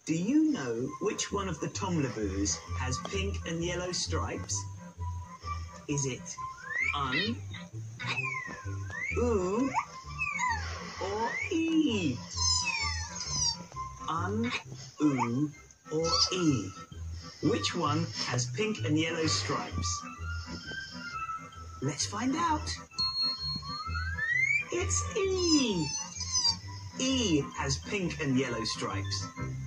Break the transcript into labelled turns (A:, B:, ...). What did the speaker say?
A: Do you know which one of the Tombliboos has pink and yellow stripes? Is it un, oo, or e? Un, oo, or e? Which one has pink and yellow stripes? Let's find out. It's E. E has pink and yellow stripes.